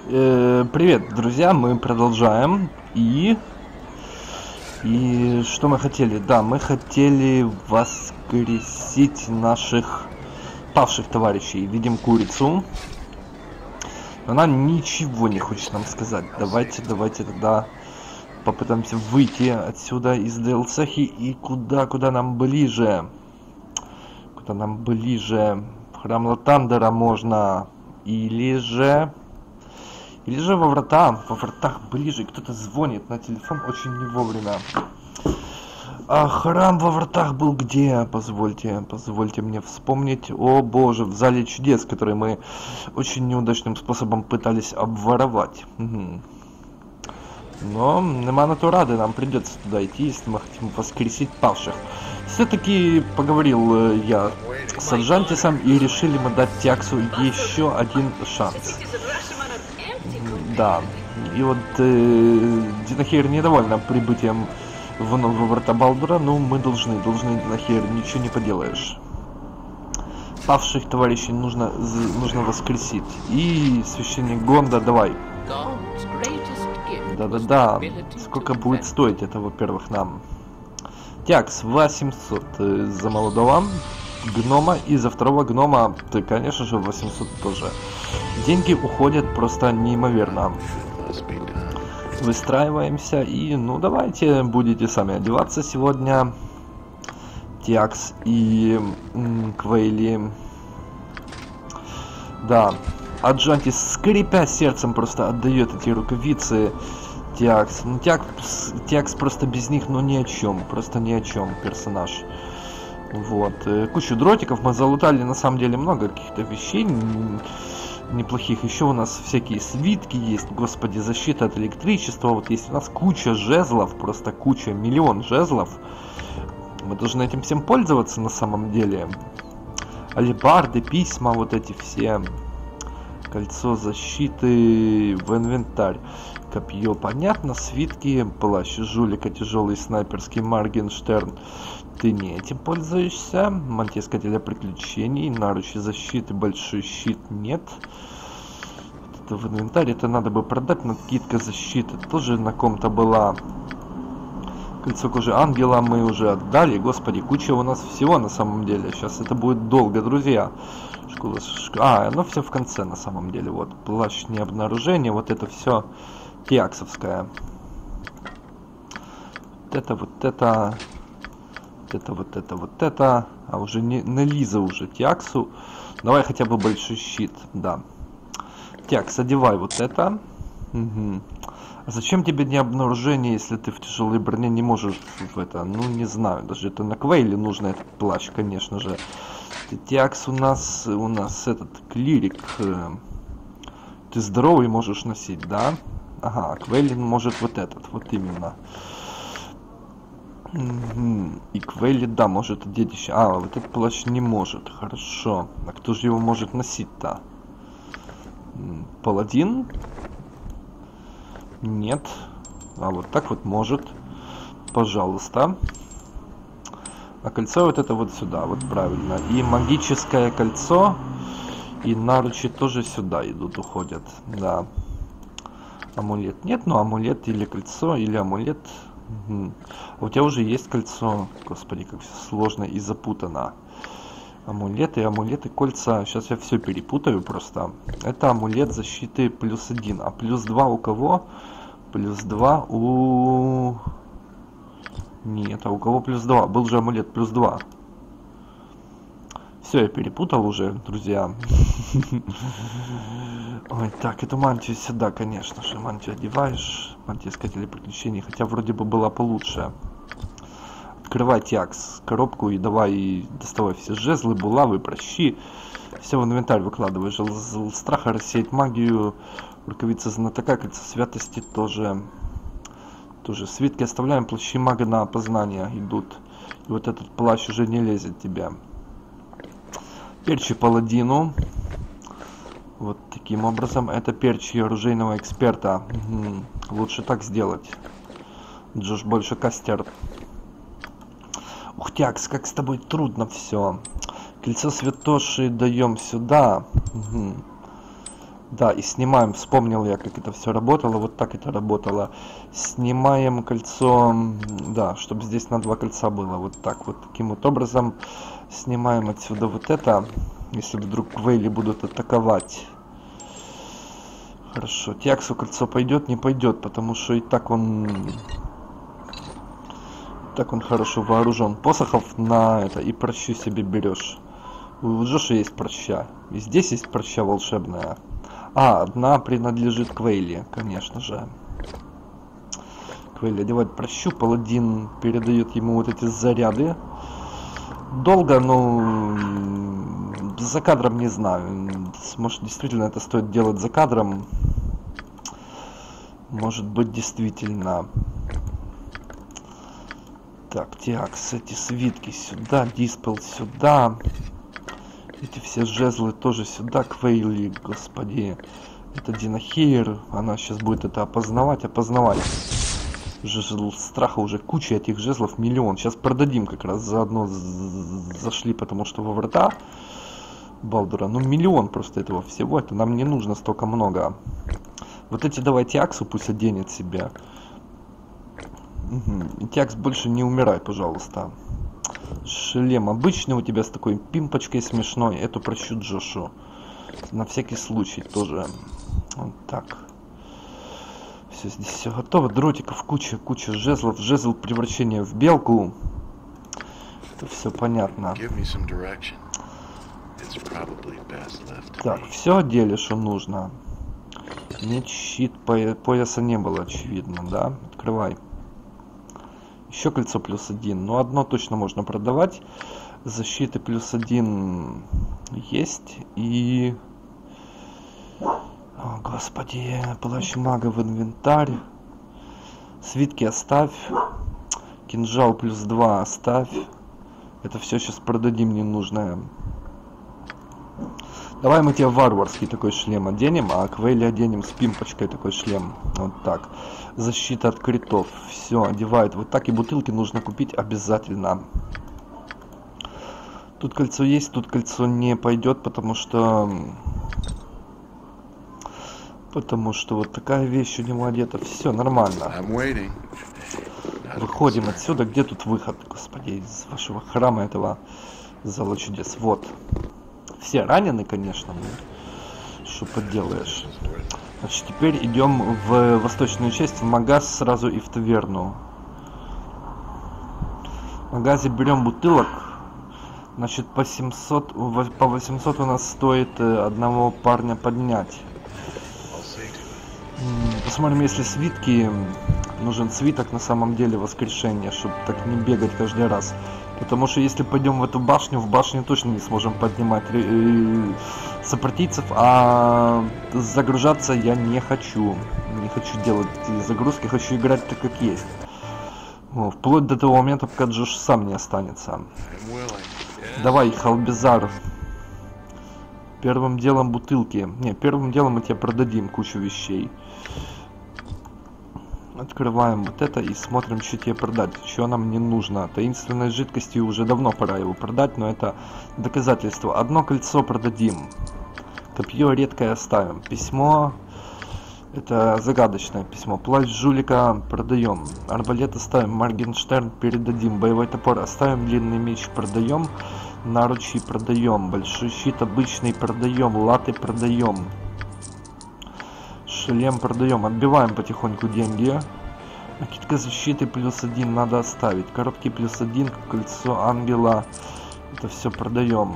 Привет, друзья, мы продолжаем. И что мы хотели? Да, мы хотели воскресить наших павших товарищей. Видим курицу. Она ничего не хочет нам сказать. Давайте тогда попытаемся выйти отсюда из DLC-хи. И куда нам ближе? Куда нам ближе? В храм Латандера можно. Или же во вратах ближе. Кто-то звонит на телефон очень не вовремя. А храм во вратах был где? Позвольте мне вспомнить. О боже, в зале чудес, который мы очень неудачным способом пытались обворовать. Угу. Но нема на то рады, нам придется туда идти, если мы хотим воскресить павших. Все-таки поговорил я с Аджантисом, и решили мы дать Тиаксу еще один шанс. Да, и вот Динахейр недовольна прибытием в врата Балдура, но мы должны, Динахейр, ничего не поделаешь. Павших товарищей нужно воскресить. И священник Гонда, давай. Да. Сколько будет стоить это, во-первых, нам? Тиакс, 800 за молодого гнома, и за второго гнома, ты, конечно же, 800 тоже. Деньги уходят просто неимоверно. Выстраиваемся, и, ну, давайте будете сами одеваться сегодня. Тиакс и Квейли. Да, Аджантис, скрипя сердцем, просто отдает эти рукавицы Тиакс. Ну, Тиакс просто без них, ну, ни о чем, просто ни о чем персонаж. Вот, кучу дротиков мы залутали, на самом деле, много каких-то вещей неплохих. Еще у нас всякие свитки есть, господи, защита от электричества. Вот есть у нас куча жезлов, просто куча, миллион жезлов. Мы должны этим всем пользоваться на самом деле. Алебарды, письма, вот эти все. Кольцо защиты в инвентарь. Копье, понятно, свитки, плащ жулика, тяжелый снайперский Моргенштерн. Ты не этим пользуешься. Мантия искателя приключений, наручи защиты, большой щит, нет. Это в инвентарь, это надо бы продать, накидка защиты тоже на ком-то была. Кольцо кожи ангела мы уже отдали. Господи, куча у нас всего на самом деле. Сейчас это будет долго, друзья. Оно все в конце на самом деле. Вот, плащ необнаружения, вот это все тиаксовское. Вот это. А уже не Лиза уже Тиаксу. Давай хотя бы большой щит, да. Тиакс, одевай вот это. Угу. А зачем тебе не обнаружение, если ты в тяжелой броне не можешь в это? Ну, не знаю, даже это на Квейле нужно этот плащ, конечно же. Тиакс у нас этот клирик. Ты здоровый можешь носить, да? Ага, Квейлин может вот этот, вот именно. И Квейли, да, может одеть еще. А, вот этот плащ не может. Хорошо. А кто же его может носить-то? Паладин? Нет. А вот так вот может. Пожалуйста. А кольцо вот это вот сюда, вот правильно. И магическое кольцо. И наручи тоже сюда идут, уходят. Да. Амулет нет, но амулет или кольцо, или амулет. Угу. У тебя уже есть кольцо. Господи, как все сложно и запутано. Амулеты, кольца. Сейчас я все перепутаю просто. Это амулет защиты +1. А +2 у кого? +2 у... Нет, а у кого +2? Был же амулет +2. Все, я перепутал уже, друзья. Ой, так, эту мантию сюда, конечно же. Мантию одеваешь. Мантия искателя приключений. Хотя вроде бы была получше. Открывай, Тиакс, коробку и давай доставай все жезлы, булавы, прощи. Все в инвентарь выкладывай. Жезл страха, рассеять магию. Рукавица знатока, кольцо святости тоже. Свитки оставляем, плащи мага на опознание идут. И вот этот плащ уже не лезет тебе. Перчи паладину. Вот таким образом. Это перчи оружейного эксперта. Угу. Лучше так сделать. Джош больше кастер. Ух, Тиакс, как с тобой трудно все. Кольцо святоши даем сюда. Угу. Да, и снимаем, вспомнил я, как это все работало, вот так это работало. Снимаем кольцо, да, чтобы здесь на 2 кольца было, вот так вот, таким вот образом. Снимаем отсюда вот это, если вдруг Квейли будут атаковать. Хорошо, Тиаксу кольцо пойдет, не пойдет, потому что и так он хорошо вооружен. Посохов на это и прощу себе берешь. У Джоша есть проща. И здесь есть проща волшебная. А, одна принадлежит Квейли, конечно же. Квейли одевает прощу, паладин передает ему вот эти заряды. Долго, но за кадром не знаю. Может, действительно это стоит делать за кадром. Может быть, действительно. Так, Тиакс, эти свитки сюда, Диспел сюда. Эти все жезлы тоже сюда, Квейли, господи. Это Динахейр, она сейчас будет это опознавать. Жезл страха уже куча этих жезлов, миллион. Сейчас продадим как раз, заодно зашли, потому что во врата Балдура. Ну, миллион просто этого всего, это нам не нужно столько много. Вот эти давайте Аксу пусть оденет себя. Угу. Тиакс, больше не умирай, пожалуйста. Шлем обычный у тебя с такой пимпочкой смешной. Эту прощу Джошу. На всякий случай тоже. Вот так. Все, здесь все готово. Дротиков куча жезлов. Жезл превращения в белку. Это все понятно. Так, все одели, что нужно. Меч, щит, пояса не было, очевидно, да? Открывай. Еще кольцо +1. Но одно точно можно продавать. Защиты +1 есть. И... О, господи. Плащ мага в инвентарь. Свитки оставь. Кинжал +2 оставь. Это все сейчас продадим ненужное. Давай мы тебе варварский такой шлем оденем, а Квейли оденем с пимпочкой такой шлем. Вот так. Защита от критов. Все, одевают вот так. И бутылки нужно купить обязательно. Тут кольцо есть, тут кольцо не пойдет, потому что вот такая вещь у него одета. Все, нормально. Выходим отсюда. Где тут выход? Господи, из вашего храма этого зала чудес. Вот. Все ранены, конечно, но что поделаешь. Значит, теперь идем в восточную часть, в магаз сразу и в таверну. В магазе берем бутылок. Значит, по 800 у нас стоит одного парня поднять. Посмотрим, если свитки. Нужен свиток на самом деле воскрешения, чтобы так не бегать каждый раз. Потому что если пойдем в эту башню, в башню точно не сможем поднимать сопротивцев, а загружаться я не хочу. Не хочу делать эти загрузки, хочу играть так, как есть. Ну, вплоть до того момента, пока Джош сам не останется. Давай, Халбезар. Первым делом бутылки. Не, первым делом мы тебе продадим кучу вещей. Открываем вот это и смотрим, что тебе продать, что нам не нужно. Таинственной жидкости уже давно пора его продать, но это доказательство. Одно кольцо продадим. Копье редкое оставим. Письмо, это загадочное письмо. Плащ жулика продаем. Арбалет оставим. Моргенштерн передадим. Боевой топор оставим. Длинный меч продаем. Наручи продаем. Большой щит обычный продаем. Латы продаем. Шлем продаем. Отбиваем потихоньку деньги. Накидка защиты +1 надо оставить. Коробки +1. Кольцо ангела. Это все продаем.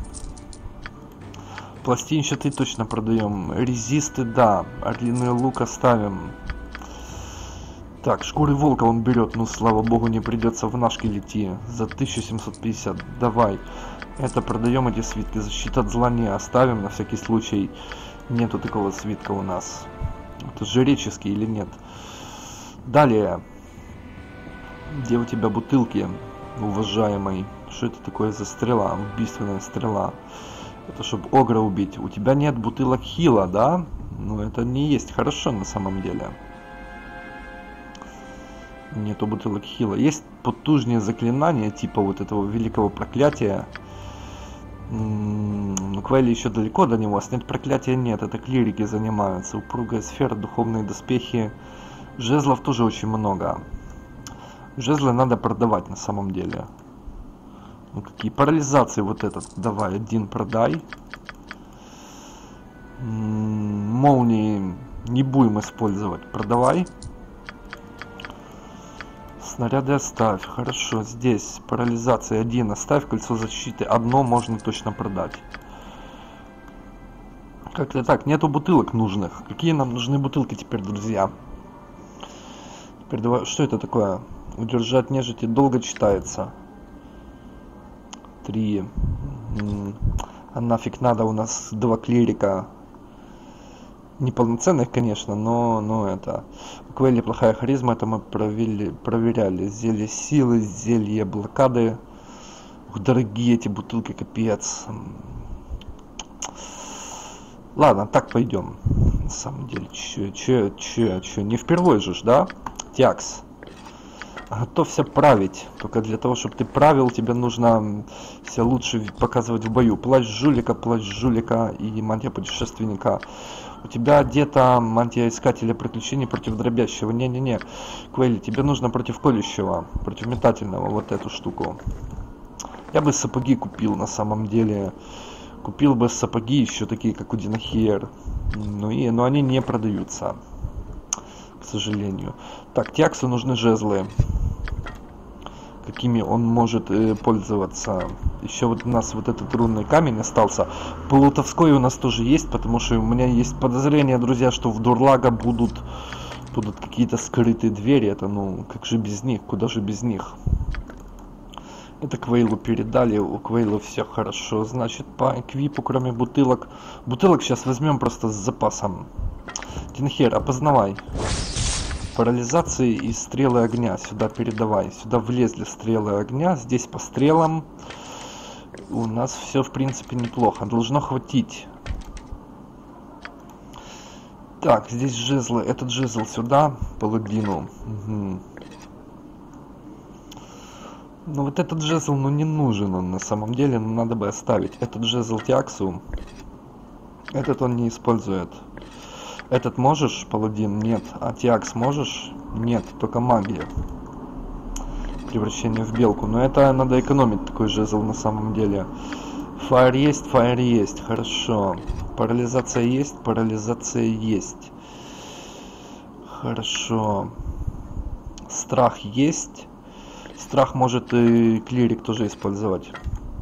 Пластинчатый точно продаем. Резисты, да. Орлиный лук оставим. Так, шкуры волка он берет. Ну, слава богу, не придется в нашки лети. За 1750. Давай. Это продаем, эти свитки. Защита от зла не оставим на всякий случай. Нету такого свитка у нас. Это жреческий или нет? Далее. Где у тебя бутылки, уважаемый? Что это такое за стрела? Убийственная стрела. Это чтобы огра убить. У тебя нет бутылок хила, да? Ну, это не есть хорошо на самом деле. Нету бутылок хила. Есть потужнее заклинания, типа вот этого великого проклятия. Ну, Квелли еще далеко до него. Снять проклятие нет, это клирики занимаются. Упругая сфера, духовные доспехи. Жезлов тоже очень много. Жезлы надо продавать на самом деле. Ну, какие парализации вот этот. Давай, один продай. Молнии не будем использовать. Продавай. Снаряды оставь. Хорошо, здесь парализация один оставь. Кольцо защиты одно можно точно продать. Как-то так, нету бутылок нужных. Какие нам нужны бутылки теперь, друзья? Теперь давай, что это такое? Удержать нежити долго читается. 3. А нафиг надо, у нас 2 клирика. Неполноценных, конечно, но это... У Квелли плохая харизма, это мы проверяли. Зелье силы, зелье блокады. Ух, дорогие эти бутылки, капец. Ладно, так пойдем. На самом деле, че, не впервой же, да? Тиакс. Готовься править. Только для того, чтобы ты правил, тебе нужно себя лучше показывать в бою. Плащ жулика и мантия путешественника. У тебя одета мантия искателя приключений против дробящего. Не-не-не. Квелли, тебе нужно против колющего, против метательного, вот эту штуку. Я бы сапоги купил на самом деле. Купил бы сапоги еще такие, как у Динахиер. Но они не продаются. К сожалению. Так, Тиаксу нужны жезлы. Какими он может пользоваться. Еще вот у нас вот этот рунный камень остался. Плутовской у нас тоже есть, потому что у меня есть подозрение, друзья, что в Дурлага будут какие-то скрытые двери. Это, ну, как же без них? Куда же без них? Это Квейлу передали, у Квейла все хорошо. Значит, по эквипу, кроме бутылок. Бутылок сейчас возьмем просто с запасом. Тинхер, опознавай. Парализации и стрелы огня. Сюда передавай. Сюда влезли стрелы огня. Здесь по стрелам у нас все, в принципе, неплохо. Должно хватить. Так, здесь жезлы. Этот жезл сюда, паладину. Угу. Ну вот этот жезл, ну не нужен он на самом деле, но надо бы оставить. Этот жезл Тиаксу. Этот он не использует. Этот можешь, паладин? Нет. А Тиакс можешь? Нет, только магия. Превращение в белку. Но это надо экономить, такой жезл на самом деле. Фаер есть, хорошо. Парализация есть. Хорошо. Страх есть. Страх может и клирик тоже использовать.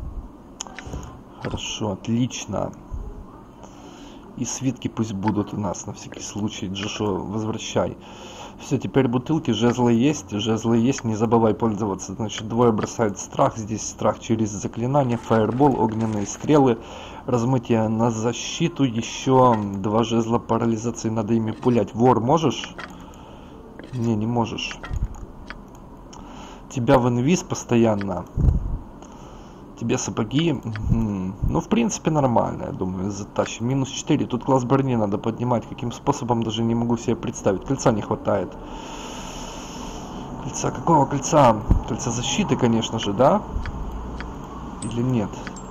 Хорошо, отлично. И свитки пусть будут у нас на всякий случай. Джошуа, возвращай. Все, теперь бутылки, жезлы есть, не забывай пользоваться. Значит, двое бросают страх, здесь страх через заклинание, фаербол, огненные стрелы, размытие на защиту, еще 2 жезла парализации, надо ими пулять. Вор можешь? Не можешь. Тебя в инвиз постоянно. Тебе сапоги. Ну, в принципе, нормально, я думаю, затащим. Минус 4. Тут класс брони надо поднимать. Каким способом, даже не могу себе представить. Кольца не хватает. Кольца? Какого кольца? Кольца защиты, конечно же, да? Или нет?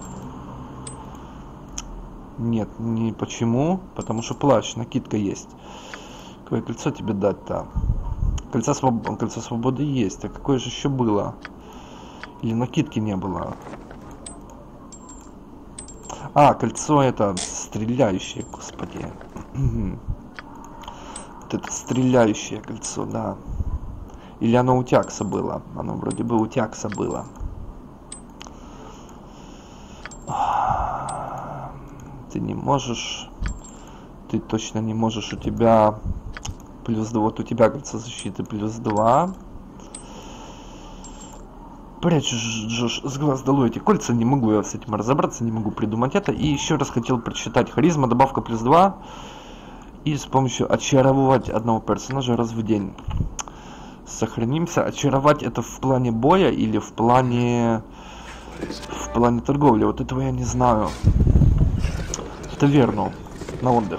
Нет, не почему. Потому что плащ, накидка есть. Какое кольцо тебе дать-то? Кольцо свободы есть. А какое же еще было? Или накидки не было? А, кольцо это стреляющее, господи. Вот это стреляющее кольцо, да. Или оно у Тиакса было? Оно вроде бы у Тиакса было. Ты не можешь. Ты точно не можешь. У тебя плюс 2. Вот у тебя кольцо защиты плюс 2. Прячь, Джош, с глаз долой эти кольца, не могу я с этим разобраться, не могу придумать это. И еще раз хотел прочитать. Харизма, добавка плюс 2. И с помощью очаровать одного персонажа раз в день. Сохранимся. Очаровать это в плане боя или в плане торговли? Вот этого я не знаю. В таверну на отдых.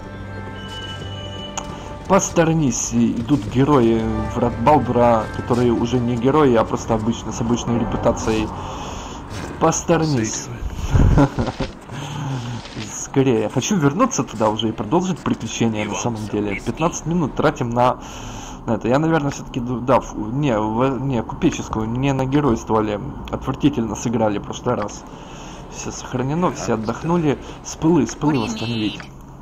Посторонись, идут герои врат Балдура, которые уже не герои, а просто обычно с обычной репутацией. Посторонись. Скорее. Хочу вернуться туда уже и продолжить приключения на самом деле. 15 минут тратим на это. Я, наверное, все-таки, да, не, купеческую, не на геройствовали. Отвратительно сыграли в прошлый раз. Все сохранено, все отдохнули. Спылы восстановить.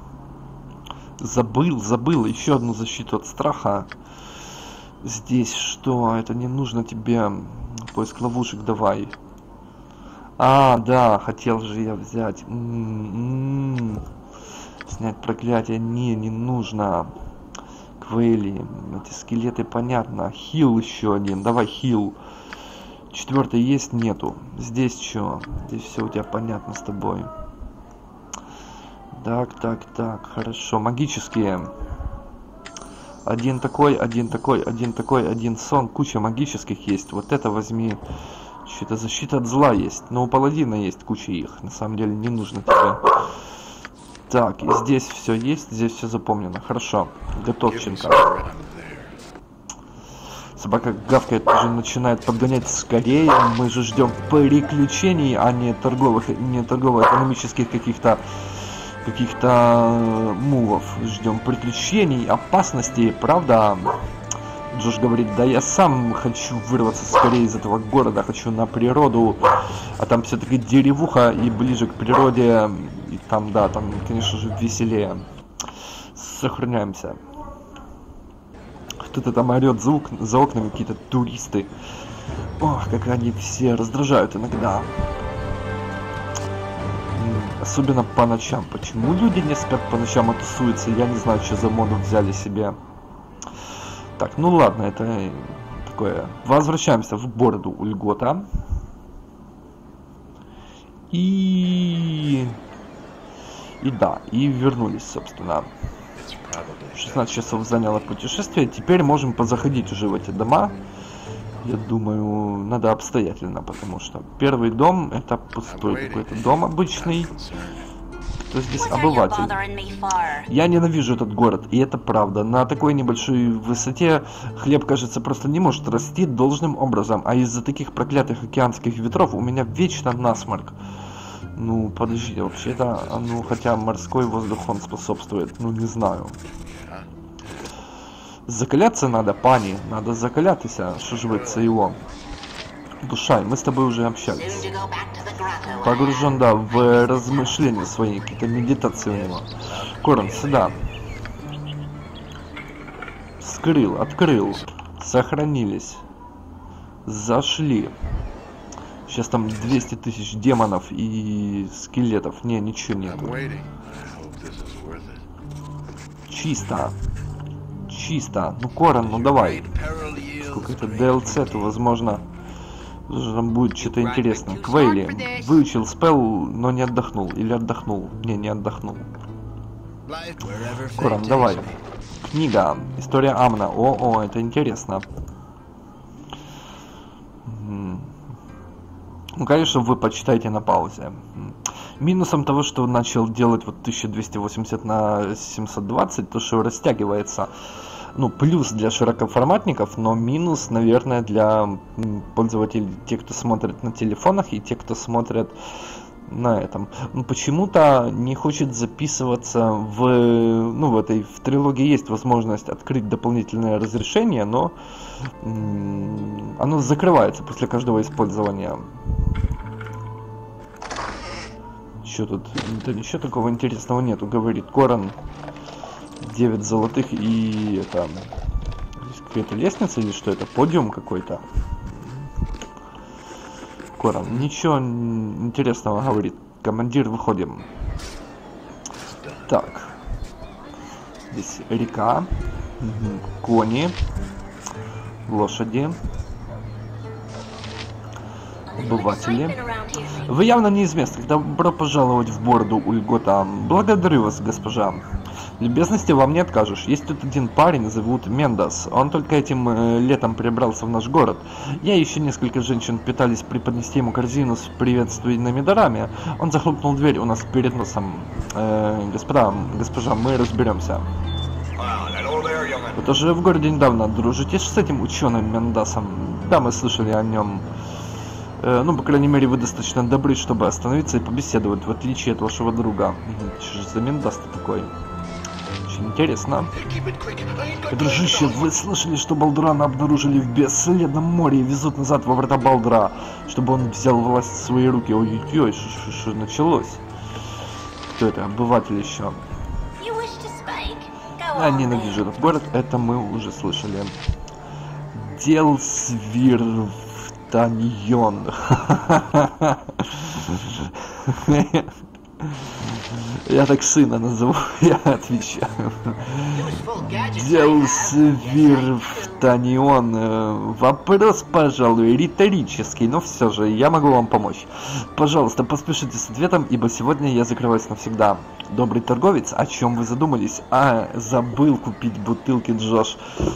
Забыл еще одну защиту от страха. Здесь что? Это не нужно тебе. Поиск ловушек давай. А, да, хотел же я взять. Снять проклятие. Не нужно. Квейли. Эти скелеты, понятно. Хил еще один. Давай хил. 4 есть? Нету. Здесь что? Здесь все у тебя понятно с тобой. Так. Хорошо. Магические. Один такой, один сон. Куча магических есть. Вот это возьми. Что-то защита от зла есть. Но у паладина есть куча их. На самом деле не нужно тебе. Так, и здесь все есть, здесь все запомнено. Хорошо. Готовченко. Собака гавкает, уже начинает подгонять скорее. Мы же ждем приключений, а не торгово-экономических каких-то мувов. Ждем приключений, опасностей, правда? Джош говорит, да я сам хочу вырваться скорее из этого города, хочу на природу, а там все-таки деревуха и ближе к природе, и там, да, там, конечно же, веселее. Сохраняемся. Кто-то там орет за окнами, какие-то туристы. Ох, как они все раздражают иногда. Особенно по ночам. Почему люди не спят по ночам, а тусуются? Я не знаю, что за моду взяли себе. Так, ну ладно, это такое. Возвращаемся в бороду Ульгота. И вернулись, собственно. 16 часов заняло путешествие. Теперь можем позаходить уже в эти дома. Я думаю, надо обстоятельно, потому что первый дом это пустой какой-то дом обычный. Кто здесь обыватель? Я ненавижу этот город, и это правда. На такой небольшой высоте хлеб, кажется, просто не может расти должным образом. А из-за таких проклятых океанских ветров у меня вечно насморк. Ну, подожди, вообще-то, ну, хотя морской воздух он способствует, ну, не знаю. Закаляться надо, пани, надо закаляться, что же это его. Душа, мы с тобой уже общались. Погружен, да, в размышления свои, какие-то медитации у него. Корон, сюда. Скрыл, открыл. Сохранились. Зашли. Сейчас там 200 тысяч демонов и скелетов. Не, ничего нету. Чисто. Ну, Корон, ну давай. Сколько это DLC, то возможно там будет что-то интересное. Квейли. Выучил спелл, но не отдохнул. Или отдохнул. Не отдохнул. Корон, давай. Книга. История Амна. О, это интересно. Ну, конечно, вы почитайте на паузе. Минусом того, что начал делать вот 1280 на 720, то, что растягивается. Ну, плюс для широкоформатников, но минус, наверное, для пользователей, тех, кто смотрит на телефонах и тех, кто смотрит на этом. Ну, почему-то не хочет записываться в трилогии есть возможность открыть дополнительное разрешение, но оно закрывается после каждого использования. Что тут? Да ничего такого интересного нету, говорит Корон. 9 золотых и это... Здесь какая-то лестница или что это? Подиум какой-то. Корон, ничего интересного, говорит. Командир, выходим. Так. Здесь река. Кони. Лошади. Обыватели. Вы явно не из местных. Добро пожаловать в бороду Ульгота. Благодарю вас, госпожа. Любезности вам не откажешь. Есть тут один парень, зовут Мендас. Он только этим летом перебрался в наш город. Я и еще несколько женщин пытались преподнести ему корзину с приветственными дарами. Он захлопнул дверь у нас перед носом. Госпожа, мы разберемся. Вы тоже в городе недавно дружите с этим ученым Мендасом? Да, мы слышали о нем. Ну, по крайней мере, вы достаточно добры, чтобы остановиться и побеседовать, в отличие от вашего друга. Что же за мендаст такой? Очень интересно. Дружище, вы слышали, что Балдурана обнаружили в бесследном море и везут назад во врата Балдра, чтобы он взял власть в свои руки? Ой-ой-ой, что началось? Кто это? Обыватель еще. Я ненавижу этот город, это мы уже слышали. Делсвиртаньон. Я так сына назову, я отвечаю. Делсвиртанион. Вопрос, пожалуй, риторический, но все же я могу вам помочь. Пожалуйста, поспешите с ответом, ибо сегодня я закрываюсь навсегда. Добрый торговец, о чем вы задумались? Забыл купить бутылки, Джош.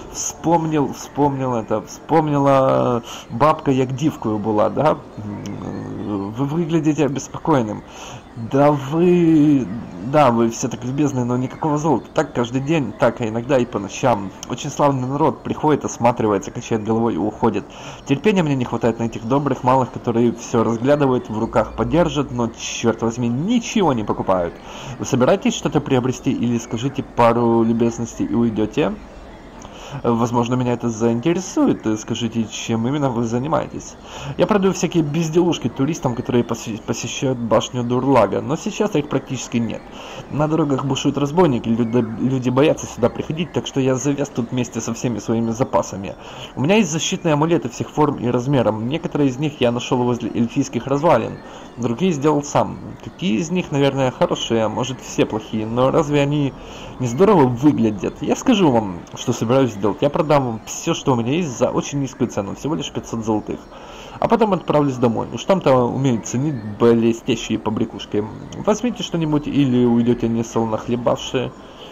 Вспомнила бабка, як дивкою была, да? Вы выглядите обеспокоенным. Да вы все так любезны, но никакого золота. Так каждый день, так, а иногда и по ночам. Очень славный народ приходит, осматривается, качает головой и уходит. Терпения мне не хватает на этих добрых малых, которые все разглядывают, в руках подержат, но, черт возьми, ничего не покупают. Вы собираетесь что-то приобрести или скажите пару любезностей и уйдете? Возможно, меня это заинтересует. Скажите, чем именно вы занимаетесь? Я продаю всякие безделушки туристам, которые посещают башню Дурлага, но сейчас их практически нет. На дорогах бушуют разбойники, люди боятся сюда приходить, так что я завяз тут вместе со всеми своими запасами. У меня есть защитные амулеты всех форм и размеров. Некоторые из них я нашел возле эльфийских развалин, другие сделал сам. Какие из них, наверное, хорошие, а может все плохие, но разве они не здорово выглядят? Я скажу вам, что собираюсь сделать. Я продам вам все, что у меня есть, за очень низкую цену, всего лишь 500 золотых. А потом отправлюсь домой. Уж там-то умеют ценить блестящие побрякушки. Возьмите что-нибудь или уйдете несолоно хлебавшие.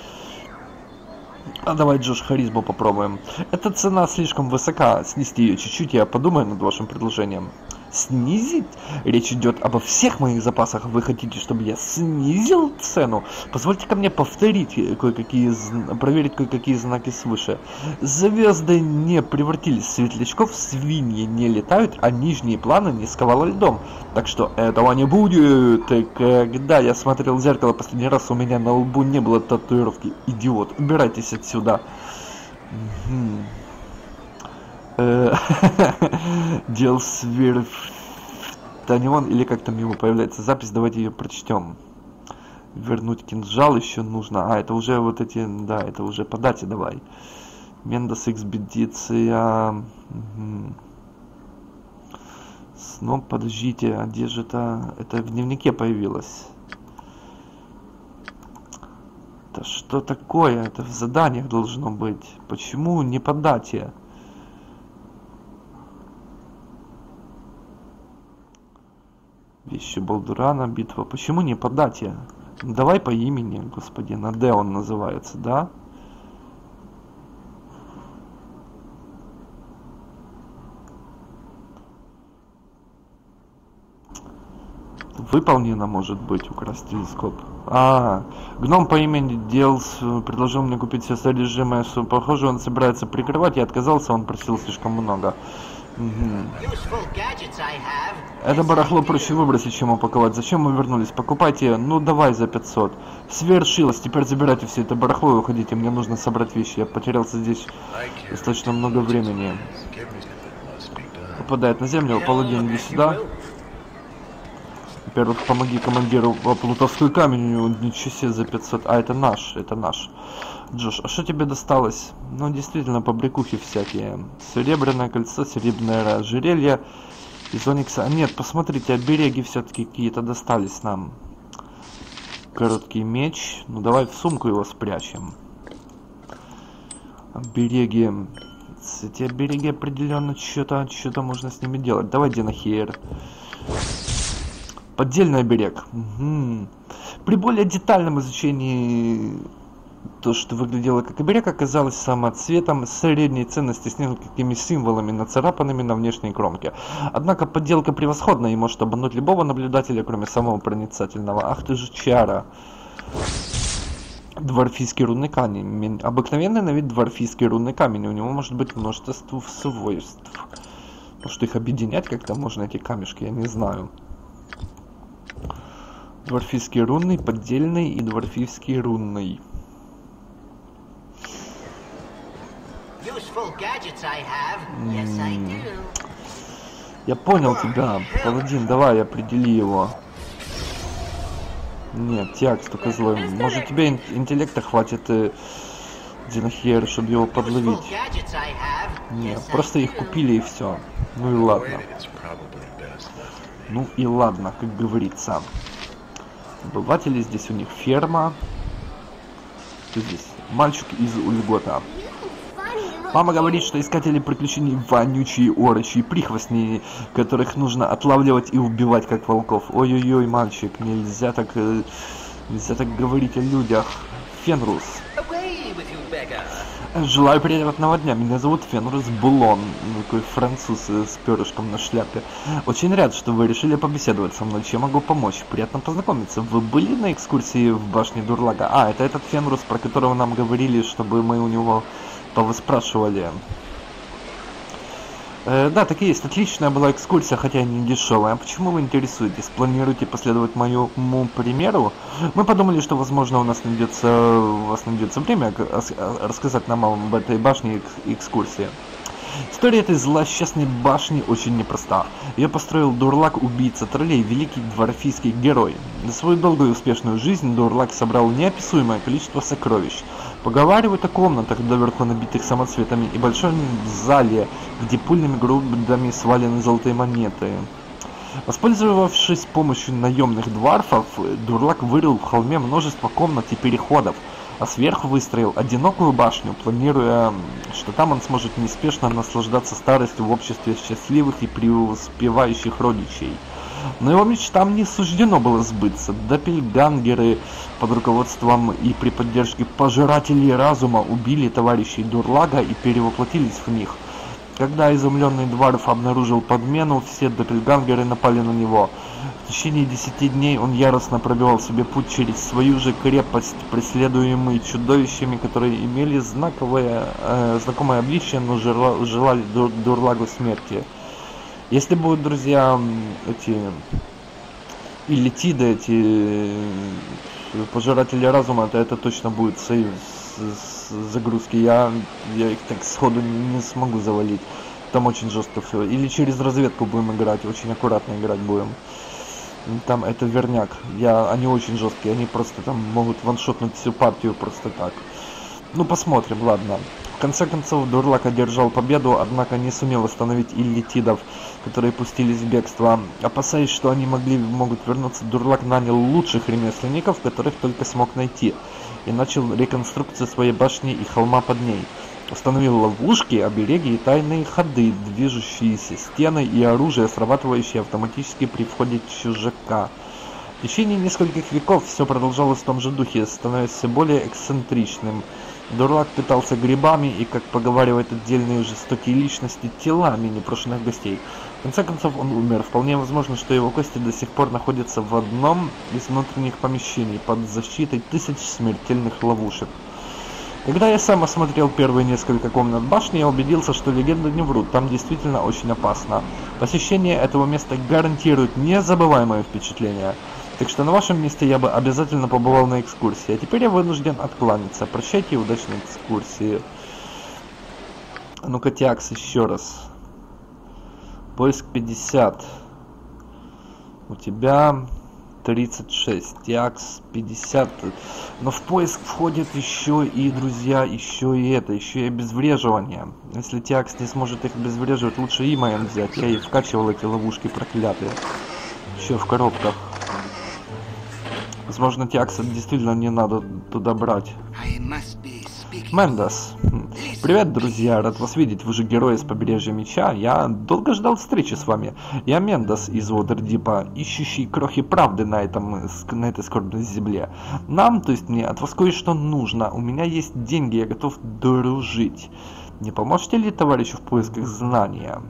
А давай, Джош, харизму попробуем. Эта цена слишком высока. Снести ее чуть-чуть, я подумаю над вашим предложением. Снизить? Речь идет обо всех моих запасах. Вы хотите, чтобы я снизил цену? Позвольте-ка мне повторить проверить кое-какие знаки свыше. Звезды не превратились в светлячков, свиньи не летают, а нижние планы не сковало льдом. Так что этого не будет. Когда я смотрел в зеркало последний раз, у меня на лбу не было татуировки. Идиот, убирайтесь отсюда. Делсвиртанион, или как там его появляется запись, давайте ее прочтем. Вернуть кинжал еще нужно. Это уже вот эти, да, это уже по дате давай. Мендас экспедиция. Сноп, подождите, а где же это? Это в дневнике появилось. Это что такое? Это в заданиях должно быть. Почему не по дате? Вещи Балдурана, битва. Почему не по дате? Давай по имени, господи. На Д он называется, да? Выполнено, может быть, украсть телескоп. Гном по имени Делс предложил мне купить все содержимое. Похоже, он собирается прикрывать. Я отказался, он просил слишком много. Это барахло проще выбросить, чем упаковать. Зачем мы вернулись? Покупайте, ну давай за 500. Свершилось, теперь забирайте все это барахло и уходите. Мне нужно собрать вещи. Я потерялся здесь достаточно много времени. Попадает на землю, паладин, иди сюда. Во-первых, помоги командиру плутовской камень. Ничего себе за 500. Это наш, это наш. Джош, а что тебе досталось? Ну, действительно, побрякухи всякие. Серебряное кольцо, серебряное ожерелье из оникса. Нет, посмотрите, обереги все-таки какие-то достались нам. Короткий меч. Ну, давай в сумку его спрячем. Обереги. Эти обереги определенно что-то можно с ними делать. Давай, Денахиер. Поддельный оберег. При более детальном изучении... То, что выглядело как оберег, оказалось самоцветом средней ценности с несколькими символами, нацарапанными на внешней кромке. Однако подделка превосходна и может обмануть любого наблюдателя, кроме самого проницательного. Ах ты же чара. Дворфийский рунный камень. Обыкновенный на вид дворфийский рунный камень. У него может быть множество свойств. Может, их объединять как-то можно, эти камешки, я не знаю. Дворфийский рунный, поддельный и дворфийский рунный. Я понял тебя, паладин, давай, определи его. Нет, Тиакс только злой. Может, тебе интеллекта хватит, Динахьер, чтобы его подловить? Нет, просто их купили и все. Ну и ладно. Ну и ладно, как говорится. Обыватели, здесь у них ферма. Что здесь? Мальчик из Ульгота. Мама говорит, что искатели приключений вонючие орочи и прихвостни, которых нужно отлавливать и убивать, как волков. Ой-ой-ой, мальчик, нельзя так говорить о людях. Фенрус. Желаю приятного дня. Меня зовут Фенрус Булон. Такой француз с перышком на шляпе. Очень рад, что вы решили побеседовать со мной. Чем могу помочь? Приятно познакомиться. Вы были на экскурсии в башне Дурлага? А, это этот Фенрус, про которого нам говорили, чтобы мы у него повыспрашивали. Да, так и есть. Отличная была экскурсия, хотя и не дешевая. Почему вы интересуетесь? Планируете последовать моему примеру? Мы подумали, что, возможно, у вас найдется время рассказать нам об этой башне и экскурсии. История этой злосчастной башни очень непроста. Ее построил Дурлак, убийца троллей, великий дворфийский герой. За свою долгую и успешную жизнь Дурлак собрал неописуемое количество сокровищ. Поговаривают о комнатах, доверху набитых самоцветами, и большом зале, где пыльными грудами свалены золотые монеты. Воспользовавшись помощью наемных дварфов, Дурлак вырыл в холме множество комнат и переходов, а сверху выстроил одинокую башню, планируя, что там он сможет неспешно наслаждаться старостью в обществе счастливых и преуспевающих родичей. Но его мечтам не суждено было сбыться. Доппельгангеры под руководством и при поддержке пожирателей разума убили товарищей Дурлага и перевоплотились в них. Когда изумленный Дварф обнаружил подмену, все доппельгангеры напали на него. В течение 10 дней он яростно пробивал себе путь через свою же крепость, преследуемый чудовищами, которые имели знакомое обличие, но желали Дурлагу смерти. Если будут, друзья, эти Иллитиды, эти пожиратели разума, то это точно будет сейв загрузки. Я их так сходу не смогу завалить. Там очень жестко все. Или через разведку будем играть, очень аккуратно играть будем. Там это верняк. Они очень жесткие, они просто там могут ваншотнуть всю партию просто так. Ну посмотрим, ладно. В конце концов, Дурлак одержал победу, однако не сумел остановить иллитидов, которые пустились в бегство. Опасаясь, что они могут вернуться, Дурлак нанял лучших ремесленников, которых только смог найти, и начал реконструкцию своей башни и холма под ней. Установил ловушки, обереги и тайные ходы, движущиеся стены и оружие, срабатывающее автоматически при входе чужака. В течение нескольких веков все продолжалось в том же духе, становясь все более эксцентричным. Дурлак питался грибами и, как поговаривают отдельные жестокие личности, телами непрошенных гостей. В конце концов он умер. Вполне возможно, что его кости до сих пор находятся в одном из внутренних помещений под защитой тысяч смертельных ловушек. Когда я сам осмотрел первые несколько комнат башни, я убедился, что легенды не врут, там действительно очень опасно. Посещение этого места гарантирует незабываемое впечатление. Так что на вашем месте я бы обязательно побывал на экскурсии. А теперь я вынужден откланяться. Прощайте и удачной экскурсии. Ну-ка, Тиакс, еще раз. Поиск 50. У тебя 36. Тиакс 50. Но в поиск входит еще и, друзья, еще и обезвреживание. Если Тиакс не сможет их обезвреживать, лучше Имаен взять. Я и вкачивал эти ловушки проклятые. Еще в коробках. Возможно, Тиакса действительно не надо туда брать. Мендас. Привет, друзья, рад вас видеть. Вы же герой из Побережья Меча. Я долго ждал встречи с вами. Я Мендас из Уотердипа, ищущий крохи правды на этой скорбной земле. Нам, то есть мне, от вас кое-что нужно. У меня есть деньги, я готов дружить. Не поможете ли, товарищу, в поисках знания?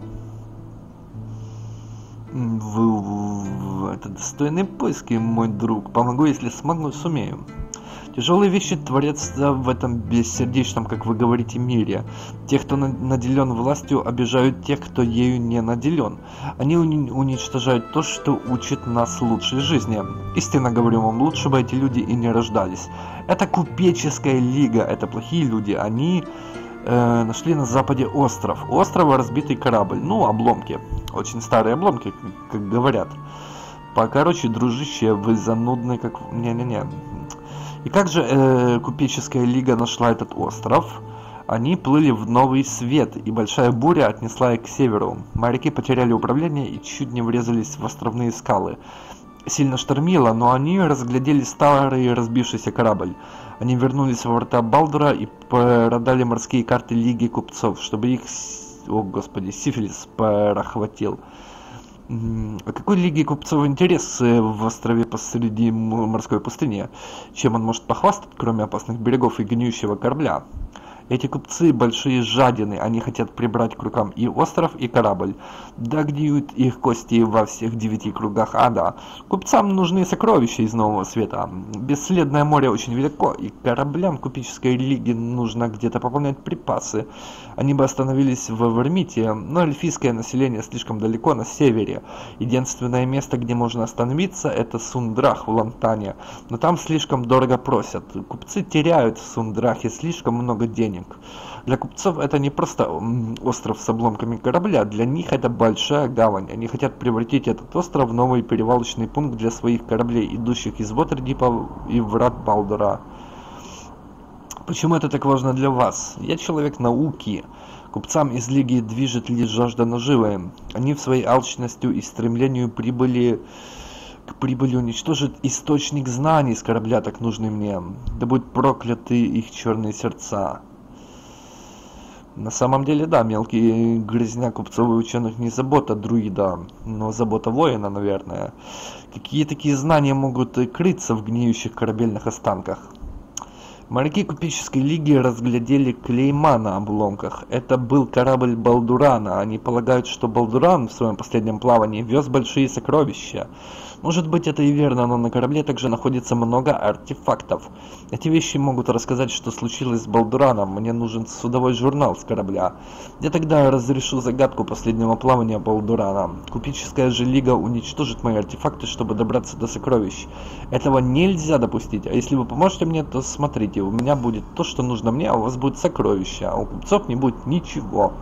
Это достойные поиски, мой друг. Помогу, если сумею. Тяжелые вещи творятся в этом бессердечном, как вы говорите, мире. Те, кто наделен властью, обижают тех, кто ею не наделен. Они уничтожают то, что учит нас лучшей жизни. Истинно говорю вам, лучше бы эти люди и не рождались. Это купеческая лига, это плохие люди. Они нашли на западе остров. У острова разбитый корабль. Ну, обломки. Очень старые обломки, как говорят. Покороче, дружище, вы занудны, как... Не-не-не. И как же купеческая лига нашла этот остров? Они плыли в Новый Свет, и большая буря отнесла их к северу. Моряки потеряли управление и чуть не врезались в островные скалы. Сильно штормило, но они разглядели старый разбившийся корабль. Они вернулись во врата Балдура и продали морские карты Лиги Купцов, чтобы их, о господи, сифилис порохватил. А какой Лиги Купцов интерес в острове посреди морской пустыни? Чем он может похвастать, кроме опасных берегов и гниющего корабля? Эти купцы большие жадины, они хотят прибрать к рукам и остров, и корабль. Да гниют их кости во всех 9 кругах ада. Купцам нужны сокровища из Нового Света. Бесследное море очень велико, и кораблям купеческой лиги нужно где-то пополнять припасы. Они бы остановились в Вермите, но эльфийское население слишком далеко на севере. Единственное место, где можно остановиться, это Сундрах в Лантане, но там слишком дорого просят. Купцы теряют в Сундрахе слишком много денег. Для купцов это не просто остров с обломками корабля, для них это большая гавань. Они хотят превратить этот остров в новый перевалочный пункт для своих кораблей, идущих из Вотердипа и врат Балдура. Почему это так важно для вас? Я человек науки. Купцам из Лиги движет лишь жажда наживы. Они в своей алчностью и стремлению к прибыли уничтожить источник знаний с корабля, так нужный мне. Да будут прокляты их черные сердца. На самом деле, да, мелкий грязня купцов и ученых не забота друида, но забота воина, наверное. Какие такие знания могут крыться в гниющих корабельных останках? Моряки купеческой лиги разглядели клейма на обломках. Это был корабль Балдурана. Они полагают, что Балдуран в своем последнем плавании вез большие сокровища. Может быть, это и верно, но на корабле также находится много артефактов. Эти вещи могут рассказать, что случилось с Балдураном. Мне нужен судовой журнал с корабля. Я тогда разрешу загадку последнего плавания Балдурана. Купеческая же лига уничтожит мои артефакты, чтобы добраться до сокровищ. Этого нельзя допустить. А если вы поможете мне, то смотрите, у меня будет то, что нужно мне, а у вас будет сокровища, а у купцов не будет ничего.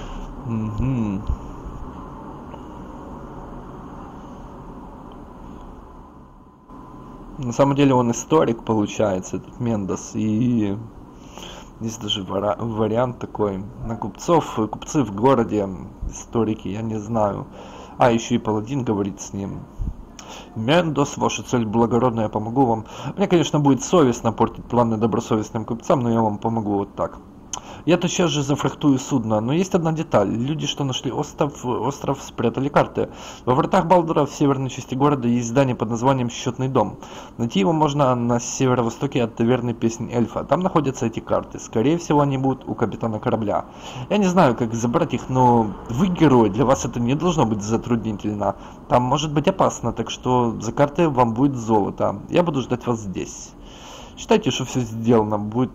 На самом деле он историк, получается, этот Мендес, и здесь даже вариант такой. На купцы в городе, историки, я не знаю. А, еще и паладин говорит с ним. Мендос, ваша цель благородная, я помогу вам. Мне, конечно, будет совестно портить планы добросовестным купцам, но я вам помогу вот так. Я тотчас же зафрахтую судно, но есть одна деталь. Люди, что нашли остров, спрятали карты. Во вратах Балдура в северной части города есть здание под названием Счетный дом. Найти его можно на северо-востоке от таверны Песнь Эльфа. Там находятся эти карты. Скорее всего, они будут у капитана корабля. Я не знаю, как забрать их, но вы герой, для вас это не должно быть затруднительно. Там может быть опасно, так что за карты вам будет золото. Я буду ждать вас здесь. Считайте, что все сделано. Будет...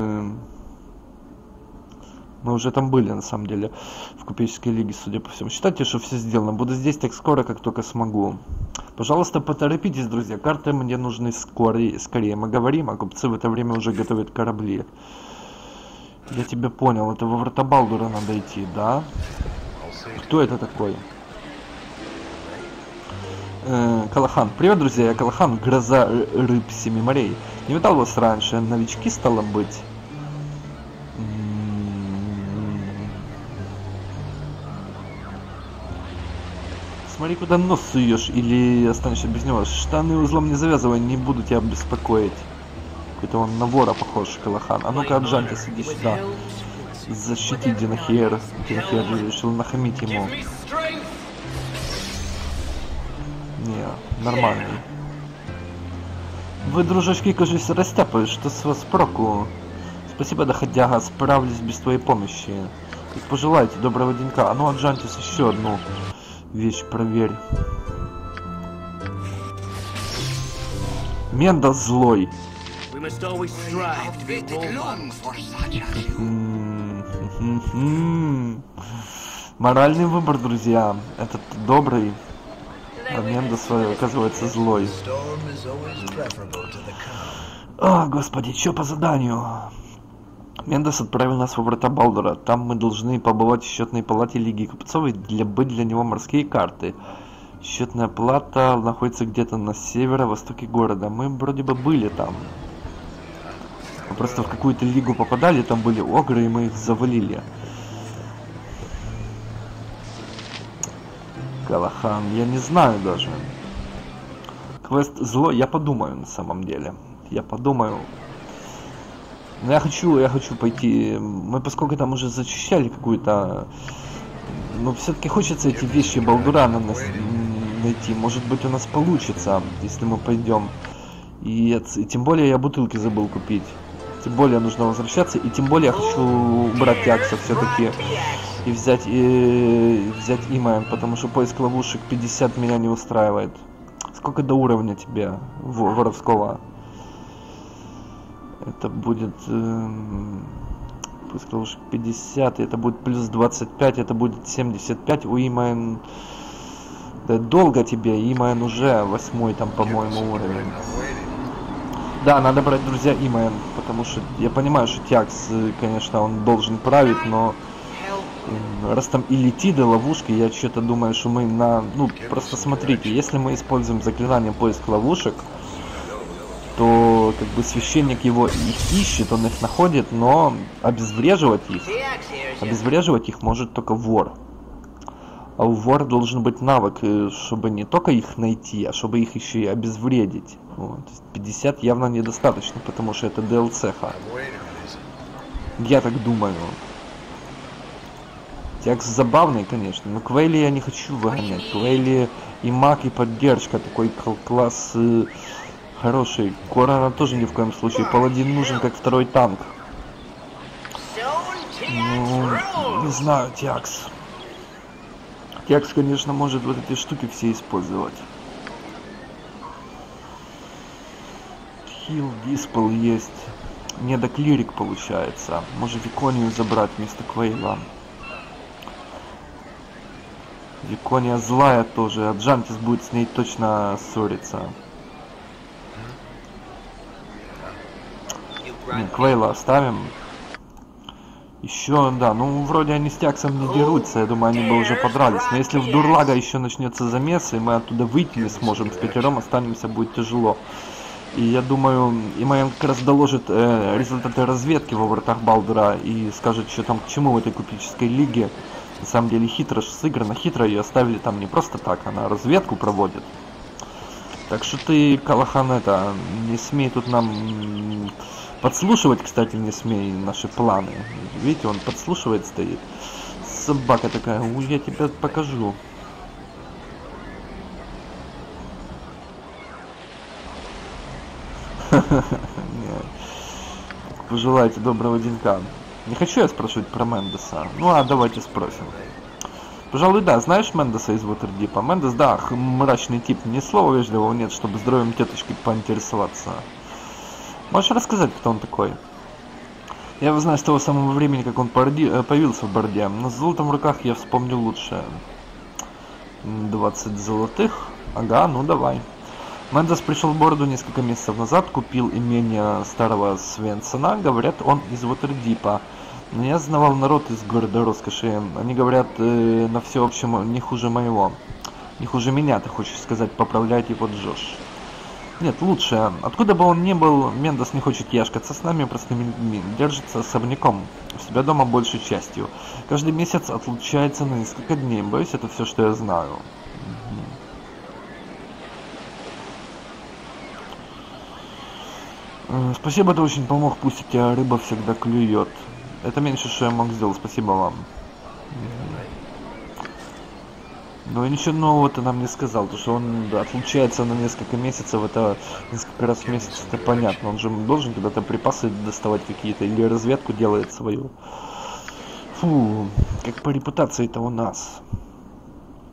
Мы уже там были, на самом деле, в купеческой лиге, судя по всему. Считайте, что все сделано. Буду здесь так скоро, как только смогу. Пожалуйста, поторопитесь, друзья. Карты мне нужны скорее. Мы говорим, а купцы в это время уже готовят корабли. Я тебя понял. Это во врата Балдура надо идти, да? Кто это такой? Калахан. Привет, друзья. Я Калахан, гроза рыб семи морей. Не видал вас раньше. Новички, стало быть. Смотри, куда нос суешь, или останешься без него. Штаны узлом не завязывай, не буду тебя беспокоить. Какой-то он на вора похож, Калахан. А ну-ка, Аджантис, иди сюда. Защити Динахиэр. Динахиэр решил нахамить ему. Не, нормальный. Вы, дружочки, кажется, растяпали. Что с вас проку? Спасибо, доходяга, справлюсь без твоей помощи. Как пожелаете, доброго денька. А ну, Аджантис, еще одну вещь проверь. Мендос злой. Моральный выбор, друзья. Этот добрый, а Мендес оказывается злой. О, господи, что по заданию? Мендес отправил нас во врата Балдура. Там мы должны побывать в счетной палате Лиги Купцовой, быть для него морские карты. Счетная палата находится где-то на северо-востоке города. Мы вроде бы были там. Мы просто в какую-то лигу попадали, там были огры, и мы их завалили. Калахан, я не знаю даже. Квест зло, я подумаю на самом деле. Я подумаю. Но я хочу пойти. Мы поскольку там уже зачищали какую-то. Но все-таки хочется эти вещи Балдура найти. Может быть, у нас получится, если мы пойдем. И тем более я бутылки забыл купить. Тем более нужно возвращаться. И тем более я хочу убрать Тиакса все-таки. И взять Имая, потому что поиск ловушек 50 меня не устраивает. Сколько до уровня тебе воровского? Это будет поиск ловушек 50, это будет плюс 25, это будет 75. У Имая да, долго тебе, Имая уже 8 там, по-моему, уровень. Да, надо брать, друзья, Имая, потому что я понимаю, что Тиакс, конечно, он должен править, но раз там и летит до ловушки, я что-то думаю, что мы ну, просто смотрите, если мы используем заклинание поиск ловушек, то как бы священник его их ищет, он их находит, но обезвреживать их может только вор. А у вора должен быть навык, чтобы не только их найти, а чтобы их еще и обезвредить. Вот. 50 явно недостаточно, потому что это DLC-ха. Я так думаю. Тиакс забавный, конечно, но Квейли я не хочу выгонять. Квейли и маг, и поддержка, такой класс хороший. Корана тоже ни в коем случае. Паладин нужен как второй танк. Ну, не знаю, Тиакс. Тиакс, конечно, может вот эти штуки все использовать. Хил, Диспел есть. Недоклирик получается. Может Виконию забрать вместо Квейла. Викония злая тоже, а Джантис будет с ней точно ссориться. Квейла оставим. Еще, да, ну вроде они с Тиаксом не дерутся, я думаю, они бы уже подрались. Но если в Дурлага еще начнется замес, и мы оттуда выйти не сможем, впятером останемся, будет тяжело. И я думаю, Имаем как раз доложит результаты разведки во вратах Балдура и скажет, что там к чему в этой купеческой лиге. На самом деле хитро сыграно, хитро ее оставили там не просто так, она разведку проводит. Так что ты, Калахан, это, не смей тут нам подслушивать, кстати, не смей наши планы. Видите, он подслушивает, стоит. Собака такая, я тебе покажу. Пожелайте доброго денька. Не хочу я спрашивать про Мендеса. Ну а давайте спросим. Пожалуй, да, знаешь Мендеса из Waterdeep? Мендес, да, мрачный тип, ни слова вежливого нет, чтобы здоровьем тетушки поинтересоваться. Можешь рассказать, кто он такой? Я его знаю с того самого времени, как он появился в Борде. Но с золотом в руках я вспомню лучше. 20 золотых? Ага, ну давай. Мендес пришел в Борду несколько месяцев назад, купил имение старого Свенсона. Говорят, он из Waterdeep. Но я знавал народ из города роскоши. Они говорят, на всеобщем не хуже моего. Не хуже меня, ты хочешь сказать, поправляет его Джош. Нет, лучше. Откуда бы он ни был, Мендес не хочет яшкаться с нами, простыми людьми. Держится особняком, у себя дома большей частью. Каждый месяц отлучается на несколько дней. Боюсь, это все, что я знаю. Спасибо, ты очень помог, пусть у тебя рыба всегда клюет. Это меньше, что я мог сделать, спасибо вам. Но ничего нового ты нам не сказал, потому что он отлучается на несколько месяцев, это несколько раз в месяц, это понятно. Он же должен когда-то припасы доставать какие-то, или разведку делает свою. Фу, как по репутации-то у нас.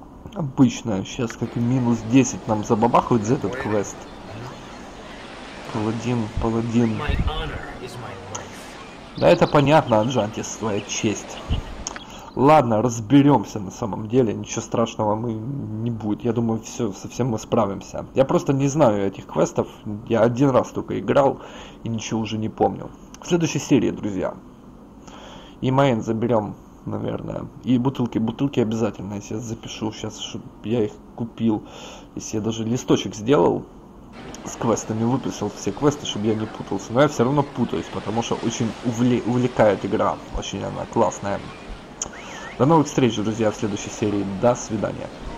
Обычно, сейчас как минус 10 нам забабахают за этот квест. Паладин. Да это понятно, Аджантис, твоя честь. Ладно, разберемся на самом деле, ничего страшного мы не будет. Я думаю, все, совсем мы справимся. Я просто не знаю этих квестов, я один раз только играл и ничего уже не помню. В следующей серии, друзья. И Мэйн заберем, наверное. И бутылки обязательно, если я запишу сейчас, чтобы я их купил. Если я даже листочек сделал с квестами, выписал все квесты, чтобы я не путался. Но я все равно путаюсь, потому что очень увлекает игра. Очень она классная. До новых встреч, друзья, в следующей серии. До свидания.